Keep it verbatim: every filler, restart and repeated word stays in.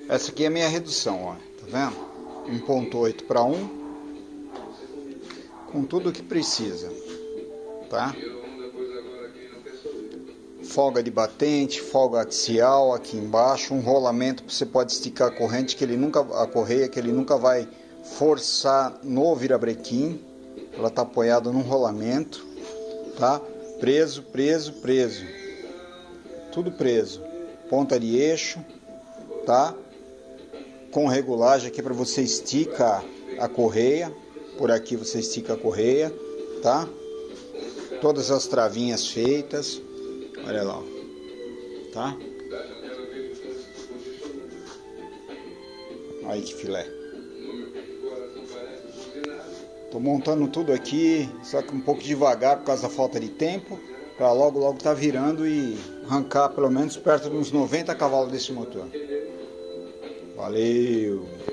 Essa aqui é a minha redução, ó, tá vendo? um ponto oito para um, com tudo o que precisa, tá? Folga de batente, folga axial aqui embaixo, um rolamento que você pode esticar a corrente, que ele nunca, a correia que ele nunca vai forçar no virabrequim. Ela tá apoiada num rolamento, tá? Preso, preso, preso, tudo preso. Ponta de eixo, tá? Com regulagem aqui para você esticar a correia. Por aqui você estica a correia, tá? Todas as travinhas feitas. Olha lá, ó. Tá? Aí que filé. Tô montando tudo aqui, só que um pouco devagar por causa da falta de tempo, para logo logo tá virando e arrancar pelo menos perto de uns noventa cavalos desse motor. Valeu!